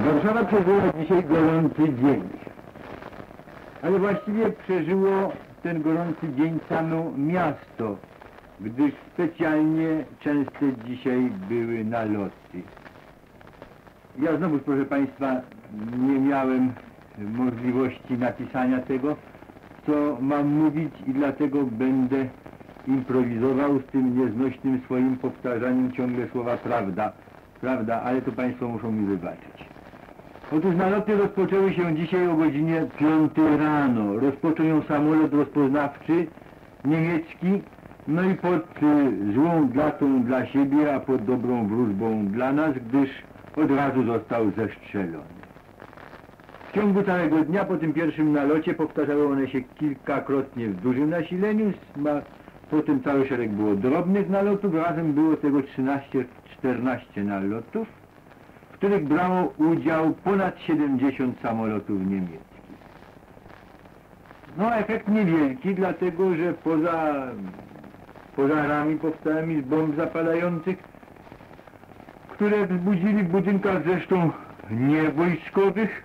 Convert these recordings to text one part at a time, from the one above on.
Warszawa przeżyła dzisiaj gorący dzień, ale właściwie przeżyło ten gorący dzień samo miasto, gdyż specjalnie częste dzisiaj były naloty. Ja znowu, proszę Państwa, nie miałem możliwości napisania tego, co mam mówić, i dlatego będę improwizował z tym nieznośnym swoim powtarzaniem ciągle słowa prawda. Prawda, ale to Państwo muszą mi wybaczyć. Otóż naloty rozpoczęły się dzisiaj o godzinie 5 rano. Rozpoczął ją samolot rozpoznawczy niemiecki, no i pod złą datą dla siebie, a pod dobrą wróżbą dla nas, gdyż od razu został zestrzelony. W ciągu całego dnia po tym pierwszym nalocie powtarzały one się kilkakrotnie w dużym nasileniu, potem cały szereg było drobnych nalotów, razem było tego 13-14 nalotów, w których brało udział ponad 70 samolotów niemieckich. No, efekt niewielki, dlatego że poza pożarami powstałymi z bomb zapalających, które wzbudzili w budynkach zresztą niewojskowych,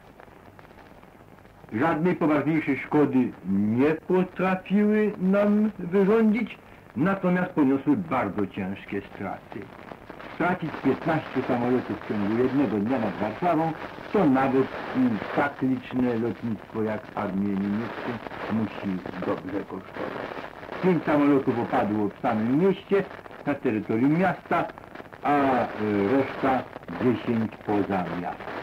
żadnej poważniejszej szkody nie potrafiły nam wyrządzić, natomiast poniosły bardzo ciężkie straty. Stracić 15 samolotów w ciągu jednego dnia nad Warszawą, to nawet tak liczne lotnictwo jak armię niemiecką musi dobrze kosztować. 5 samolotów opadło w samym mieście, na terytorium miasta, a reszta 10 poza miastem.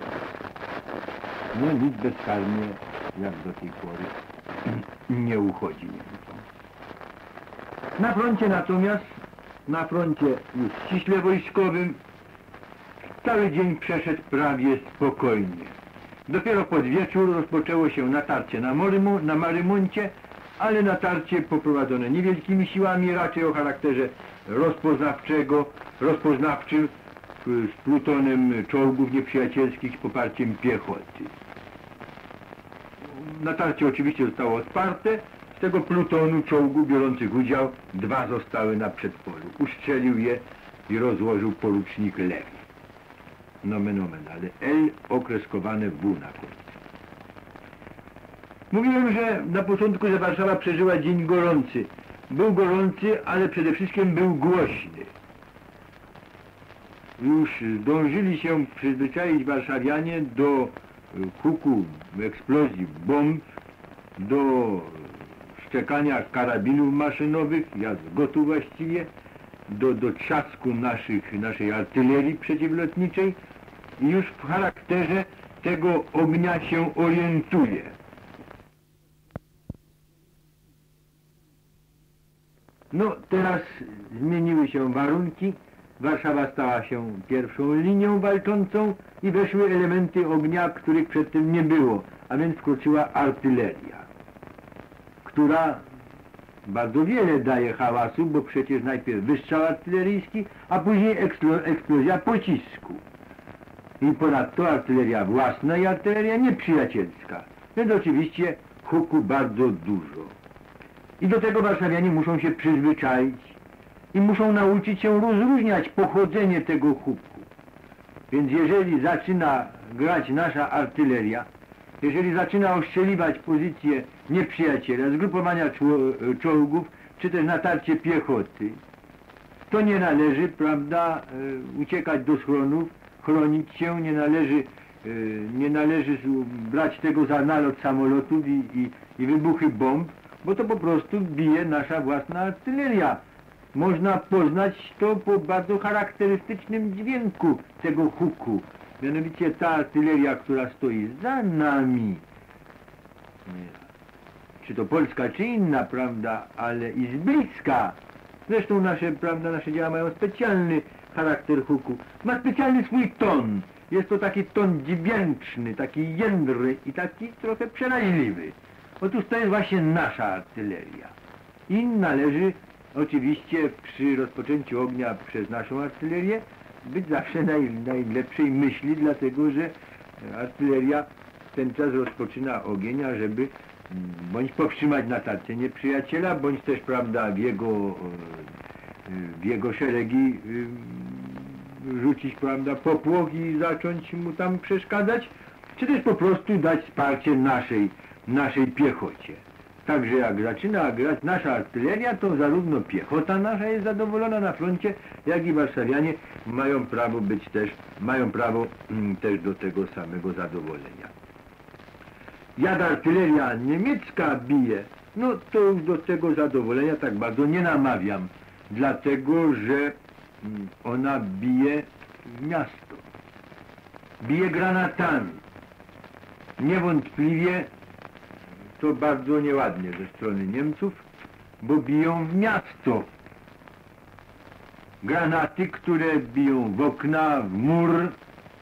No nic bezkarnie, jak do tej pory, nie uchodzi Niemcom. Na froncie natomiast, na froncie już ściśle wojskowym, cały dzień przeszedł prawie spokojnie. Dopiero pod wieczór rozpoczęło się natarcie na Marymoncie, ale natarcie poprowadzone niewielkimi siłami, raczej o charakterze rozpoznawczym, z plutonem czołgów nieprzyjacielskich z poparciem piechoty. Natarcie oczywiście zostało otwarte. Z tego plutonu czołgów biorących udział 2 zostały na przedpolu. Ustrzelił je i rozłożył porucznik Lew. Nomen omen, ale L okreskowane W na końcu. Mówiłem, że na początku, że Warszawa przeżyła dzień gorący. Był gorący, ale przede wszystkim był głośny. Już zdążyli się przyzwyczaić warszawianie do huku eksplozji bomb, do szczekania karabinów maszynowych, jazgotu właściwie, do trzasku naszej artylerii przeciwlotniczej, i już w charakterze tego ognia się orientuje. No, teraz zmieniły się warunki. Warszawa stała się pierwszą linią walczącą i weszły elementy ognia, których przedtem nie było, a więc wkroczyła artyleria, która bardzo wiele daje hałasu, bo przecież najpierw wystrzał artyleryjski, a później eksplozja pocisku. I ponadto artyleria własna i artyleria nieprzyjacielska, więc oczywiście huku bardzo dużo. I do tego warszawianie muszą się przyzwyczaić i muszą nauczyć się rozróżniać pochodzenie tego huku. Więc jeżeli zaczyna grać nasza artyleria, jeżeli zaczyna ostrzeliwać pozycje nieprzyjaciela, zgrupowania czołgów, czy też natarcie piechoty, to nie należy, prawda, uciekać do schronów, chronić się, nie należy brać tego za nalot samolotów i wybuchy bomb, bo to po prostu bije nasza własna artyleria. Można poznać to po bardzo charakterystycznym dźwięku tego huku. Mianowicie ta artyleria, która stoi za nami, czy to polska, czy inna, prawda, ale i z bliska. Zresztą nasze dzieła mają specjalny charakter huku. Ma specjalny swój ton. Jest to taki ton dźwięczny, taki jędry i taki trochę przeraźliwy. Otóż to jest właśnie nasza artyleria. I należy oczywiście przy rozpoczęciu ognia przez naszą artylerię być zawsze najlepszej myśli, dlatego że artyleria w ten czas rozpoczyna ogień, żeby bądź powstrzymać natarcie nieprzyjaciela, bądź też, prawda, w jego szeregi rzucić, prawda, popłoch i zacząć mu tam przeszkadzać, czy też po prostu dać wsparcie naszej piechocie. Także jak zaczyna grać nasza artyleria, to zarówno piechota nasza jest zadowolona na froncie, jak i warszawianie mają prawo też do tego samego zadowolenia. Jak artyleria niemiecka bije, no to już do tego zadowolenia tak bardzo nie namawiam, dlatego że ona bije w miasto, bije granatami. Niewątpliwie to bardzo nieładnie ze strony Niemców, bo biją w miasto. Granaty, które biją w okna, w mur,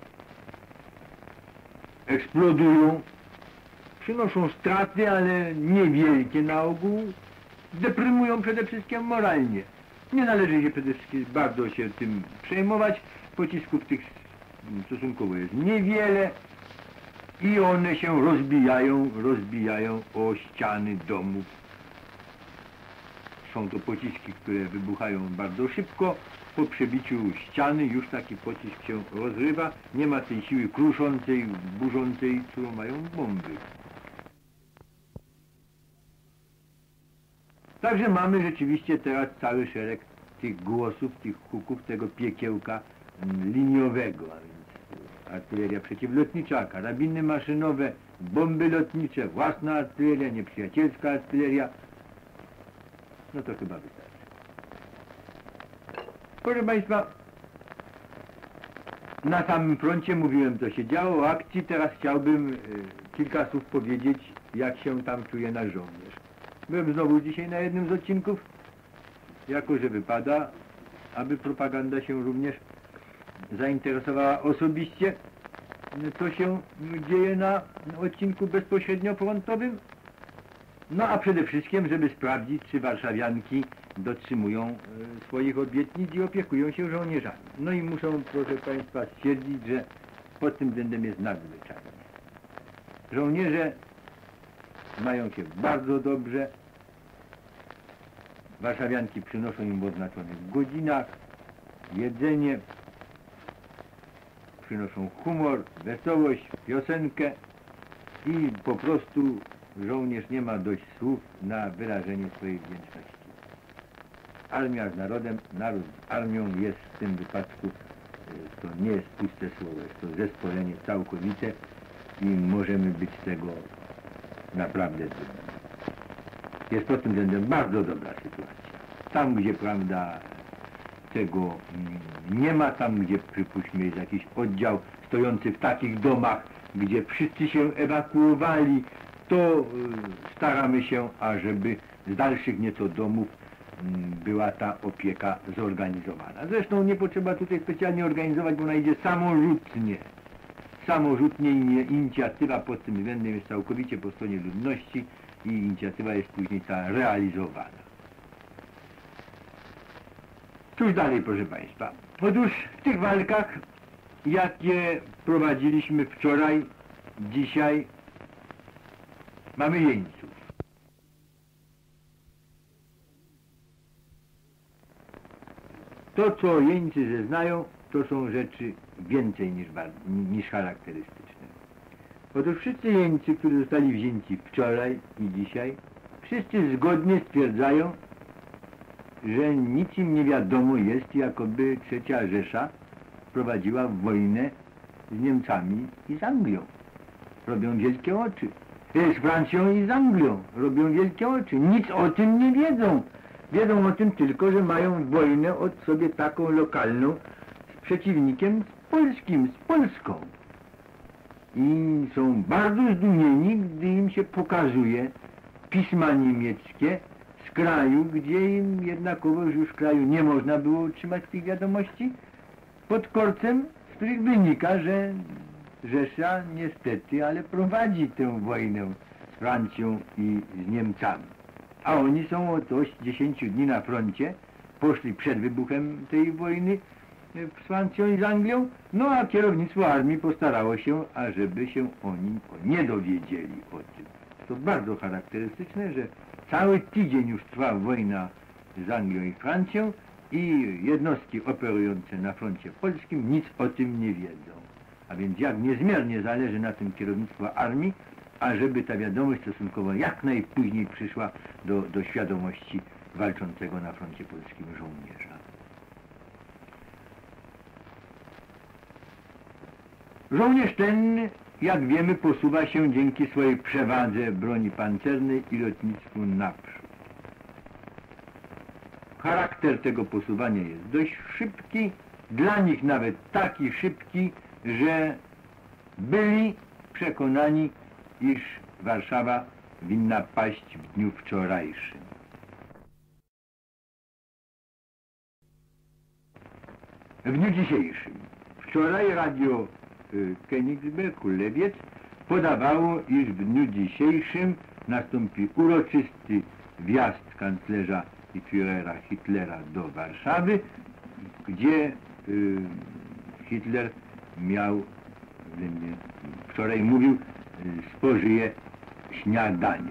eksplodują, przynoszą straty, ale niewielkie na ogół, deprymują przede wszystkim moralnie. Nie należy się przede wszystkim bardzo się tym przejmować, pocisków tych stosunkowo jest niewiele i one się rozbijają o ściany domów. Są to pociski, które wybuchają bardzo szybko. Po przebiciu ściany już taki pocisk się rozrywa. Nie ma tej siły kruszącej, burzącej, którą mają bomby. Także mamy rzeczywiście teraz cały szereg tych głosów, tych huków, tego piekiełka liniowego, a więc artyleria przeciwlotnicza, karabiny maszynowe, bomby lotnicze, własna artyleria, nieprzyjacielska artyleria. No to chyba wystarczy. Proszę Państwa, na samym froncie mówiłem, co się działo, o akcji. Teraz chciałbym kilka słów powiedzieć, jak się tam czuje nasz żołnierz. Byłem znowu dzisiaj na jednym z odcinków, jako że wypada, aby propaganda się również zainteresowała osobiście, co się dzieje na odcinku bezpośrednio frontowym. No a przede wszystkim, żeby sprawdzić, czy warszawianki dotrzymują swoich obietnic i opiekują się żołnierzami. No i muszę, proszę Państwa, stwierdzić, że pod tym względem jest nadzwyczajnie. Żołnierze mają się bardzo dobrze. Warszawianki przynoszą im w oznaczonych godzinach jedzenie, przynoszą humor, wesołość, piosenkę i po prostu żołnierz nie ma dość słów na wyrażenie swojej wdzięczności. Armia z narodem, naród z armią jest w tym wypadku, to nie jest puste słowo, jest to zespolenie całkowite i możemy być z tego naprawdę dumni. Jest pod tym względem bardzo dobra sytuacja. Tam, gdzie, prawda, tego nie ma, tam, gdzie, przypuśćmy, jest jakiś oddział stojący w takich domach, gdzie wszyscy się ewakuowali, to staramy się, ażeby z dalszych nieco domów była ta opieka zorganizowana. Zresztą nie potrzeba tutaj specjalnie organizować, bo ona idzie samorzutnie. Samorzutnie i inicjatywa pod tym względem jest całkowicie po stronie ludności i inicjatywa jest później ta realizowana. Cóż dalej, proszę Państwa? Otóż w tych walkach, jakie prowadziliśmy wczoraj, dzisiaj, mamy jeńców. To, co jeńcy zeznają, to są rzeczy więcej niż charakterystyczne. Otóż wszyscy jeńcy, którzy zostali wzięci wczoraj i dzisiaj, wszyscy zgodnie stwierdzają, że nic im nie wiadomo jest, jakoby III Rzesza prowadziła wojnę z Niemcami i z Anglią. Robią wielkie oczy. Z Francją i z Anglią. Robią wielkie oczy. Nic o tym nie wiedzą. Wiedzą o tym tylko, że mają wojnę od sobie taką lokalną z przeciwnikiem polskim, z Polską. I są bardzo zdumieni, gdy im się pokazuje pisma niemieckie z kraju, gdzie im jednakowoż już w kraju nie można było utrzymać tych wiadomości, pod korcem, z których wynika, że Rzesza niestety, ale prowadzi tę wojnę z Francją i z Niemcami. A oni są od 10 dni na froncie, poszli przed wybuchem tej wojny z Francją i z Anglią, no a kierownictwo armii postarało się, ażeby się oni nie dowiedzieli o tym. To bardzo charakterystyczne, że cały tydzień już trwa wojna z Anglią i Francją, i jednostki operujące na froncie polskim nic o tym nie wiedzą. A więc jak niezmiernie zależy na tym kierownictwo armii, ażeby ta wiadomość stosunkowo jak najpóźniej przyszła do świadomości walczącego na froncie polskim żołnierza. Żołnierz ten, jak wiemy, posuwa się dzięki swojej przewadze broni pancernej i lotnictwu naprzód. Charakter tego posuwania jest dość szybki, dla nich nawet taki szybki, że byli przekonani, iż Warszawa winna paść w dniu wczorajszym. W dniu dzisiejszym. Wczoraj radio Königsberg, Kulebiec, podawało, iż w dniu dzisiejszym nastąpi uroczysty wjazd kanclerza i Führera Hitlera do Warszawy, gdzie Hitler miał, wczoraj mówił, spożyje śniadanie.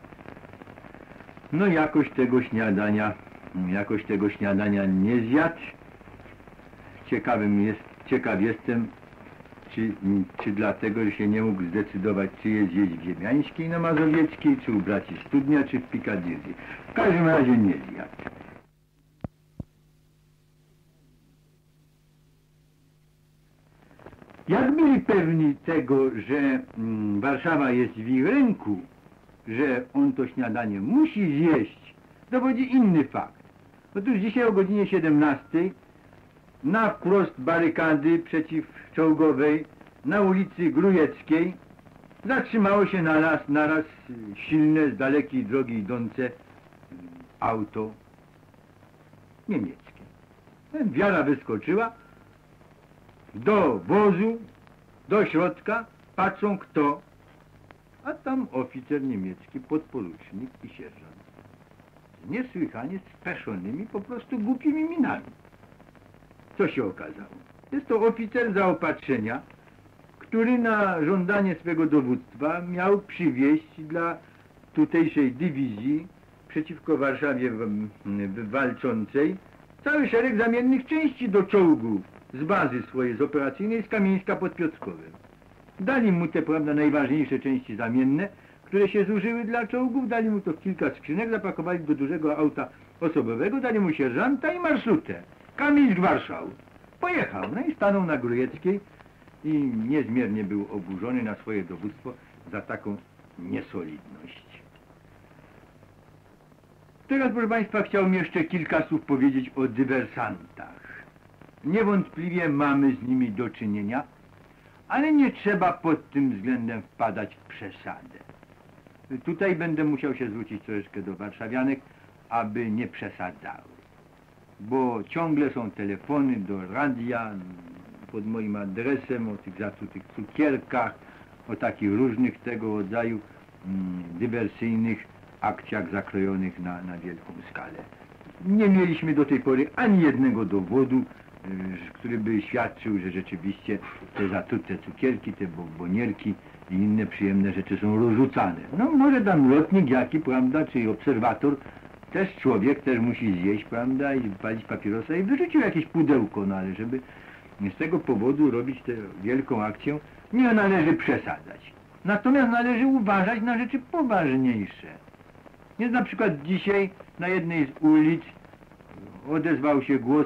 No jakoś tego śniadania nie zjadł. Ciekaw jestem, czy dlatego, że się nie mógł zdecydować, czy je zjeść w Ziemiańskiej na Mazowieckiej, czy u braci Studnia, czy w Piccadilly. W każdym razie nie zjadł. Jak byli pewni tego, że Warszawa jest w ich ręku, że on to śniadanie musi zjeść, dowodzi inny fakt. Otóż dzisiaj o godzinie 17 na wprost barykady przeciwczołgowej na ulicy Grujeckiej zatrzymało się naraz silne, z dalekiej drogi idące auto niemieckie. Wiara wyskoczyła do wozu, do środka, patrzą kto, a tam oficer niemiecki, podporucznik i sierżant. Niesłychanie speszonymi, po prostu głupimi minami. Co się okazało? Jest to oficer zaopatrzenia, który na żądanie swego dowództwa miał przywieźć dla tutejszej dywizji przeciwko Warszawie walczącej cały szereg zamiennych części do czołgów z bazy swojej, z operacyjnej, z Kamieńska pod Piotrkowem. Dali mu te, prawda, najważniejsze części zamienne, które się zużyły dla czołgów, dali mu to w kilka skrzynek, zapakowali do dużego auta osobowego, dali mu sierżanta i marszrutę. Kamieńsk, Warszał. Pojechał, no i stanął na Grujeckiej i niezmiernie był oburzony na swoje dowództwo za taką niesolidność. Teraz, proszę Państwa, chciałbym jeszcze kilka słów powiedzieć o dywersantach. Niewątpliwie mamy z nimi do czynienia, ale nie trzeba pod tym względem wpadać w przesadę. Tutaj będę musiał się zwrócić troszeczkę do warszawianek, aby nie przesadzały. Bo ciągle są telefony do radia pod moim adresem o tych zatrutych cukierkach, o takich różnych tego rodzaju dywersyjnych akcjach zakrojonych na wielką skalę. Nie mieliśmy do tej pory ani jednego dowodu, który by świadczył, że rzeczywiście te zatrute cukierki, te bombonierki i inne przyjemne rzeczy są rozrzucane. No może tam lotnik jaki, prawda, czy obserwator, też człowiek też musi zjeść, prawda, i palić papierosa i wyrzucił jakieś pudełko, no ale żeby z tego powodu robić tę wielką akcję, nie należy przesadzać. Natomiast należy uważać na rzeczy poważniejsze. Jest na przykład dzisiaj na jednej z ulic odezwał się głos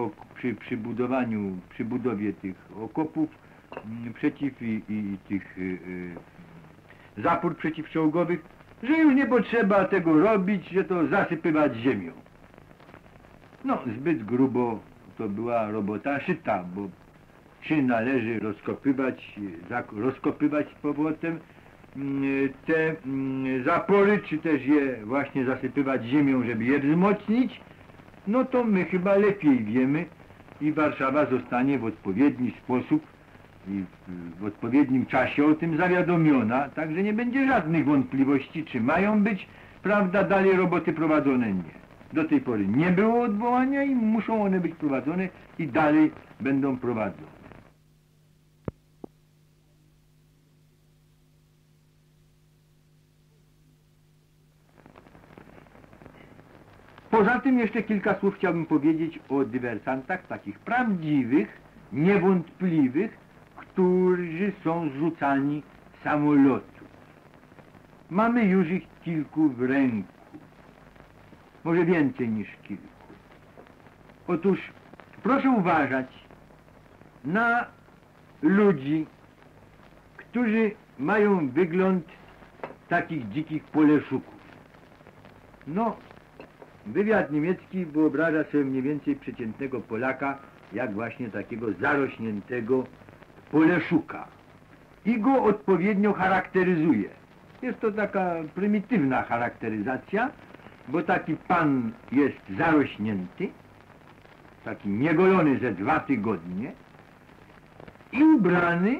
przy budowie tych okopów przeciw i tych zapór przeciwczołgowych, że już nie potrzeba tego robić, że to zasypywać ziemią. No, zbyt grubo to była robota szyta, bo czy należy rozkopywać z powrotem te zapory, czy też je właśnie zasypywać ziemią, żeby je wzmocnić, no to my chyba lepiej wiemy i Warszawa zostanie w odpowiedni sposób i w odpowiednim czasie o tym zawiadomiona, także nie będzie żadnych wątpliwości, czy mają być, prawda, dalej roboty prowadzone, nie. Do tej pory nie było odwołania i muszą one być prowadzone i dalej będą prowadzone. Poza tym jeszcze kilka słów chciałbym powiedzieć o dywersantach takich prawdziwych, niewątpliwych, którzy są zrzucani z samolotu. Mamy już ich kilku w ręku. Może więcej niż kilku. Otóż proszę uważać na ludzi, którzy mają wygląd takich dzikich poleszuków. No, wywiad niemiecki wyobraża sobie mniej więcej przeciętnego Polaka jak właśnie takiego zarośniętego poleszuka i go odpowiednio charakteryzuje. Jest to taka prymitywna charakteryzacja, bo taki pan jest zarośnięty, taki niegolony ze 2 tygodnie i ubrany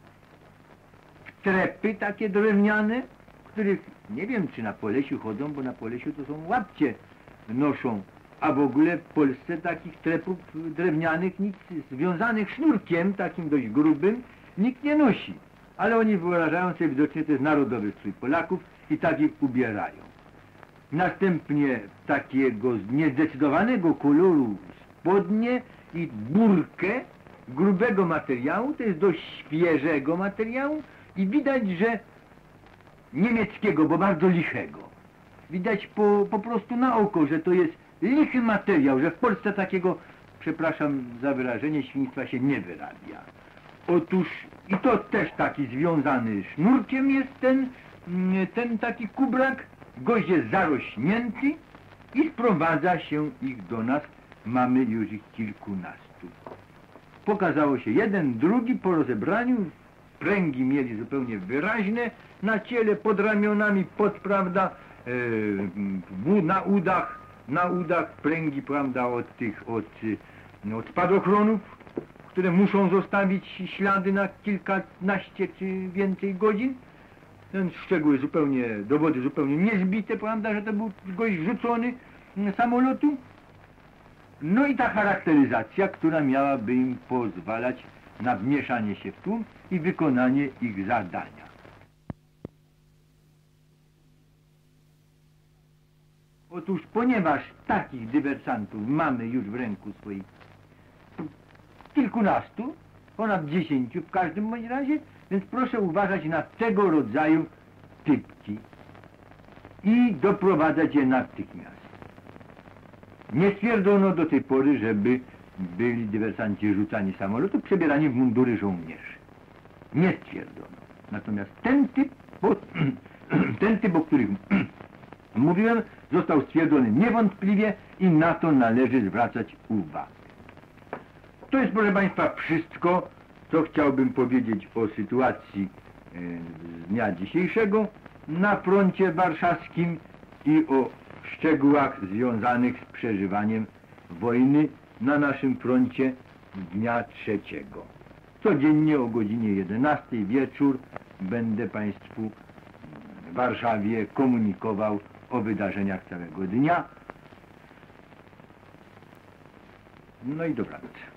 w trepy takie drewniane, których nie wiem czy na Polesiu chodzą, bo na Polesiu to są łapcie noszą, a w ogóle w Polsce takich trepów drewnianych, nic związanych sznurkiem takim dość grubym, nikt nie nosi. Ale oni wyrażają sobie widocznie, to jest narodowy strój Polaków i tak ich ubierają. Następnie takiego niezdecydowanego koloru spodnie i burkę grubego materiału, to jest dość świeżego materiału i widać, że niemieckiego, bo bardzo lichego. Widać po prostu na oko, że to jest lichy materiał, że w Polsce takiego, przepraszam za wyrażenie, świństwa się nie wyrabia. Otóż i to też taki związany sznurkiem jest ten taki kubrak, gość jest zarośnięty i sprowadza się ich do nas. Mamy już ich kilkunastu. Pokazało się jeden, drugi po rozebraniu, pręgi mieli zupełnie wyraźne na ciele, pod ramionami, prawda, na udach pręgi, prawda, od spadochronów, które muszą zostawić ślady na kilkanaście czy więcej godzin. Ten szczegół jest zupełnie, dowody zupełnie niezbite, prawda, że to był gość rzucony z samolotu. No i ta charakteryzacja, która miałaby im pozwalać na wmieszanie się w tłum i wykonanie ich zadania. Otóż ponieważ takich dywersantów mamy już w ręku swoich kilkunastu, ponad 10 w każdym bądź razie, więc proszę uważać na tego rodzaju typki i doprowadzać je natychmiast. Nie stwierdzono do tej pory, żeby byli dywersanci rzucani z samolotu, przebierani w mundury żołnierzy. Nie stwierdzono. Natomiast ten typ, o którym mówiłem, został stwierdzony niewątpliwie i na to należy zwracać uwagę. To jest, proszę Państwa, wszystko, co chciałbym powiedzieć o sytuacji z dnia dzisiejszego na froncie warszawskim i o szczegółach związanych z przeżywaniem wojny na naszym froncie dnia 3. Codziennie o godzinie 11 wieczór będę Państwu w Warszawie komunikował o wydarzeniach całego dnia. No i dobranoc.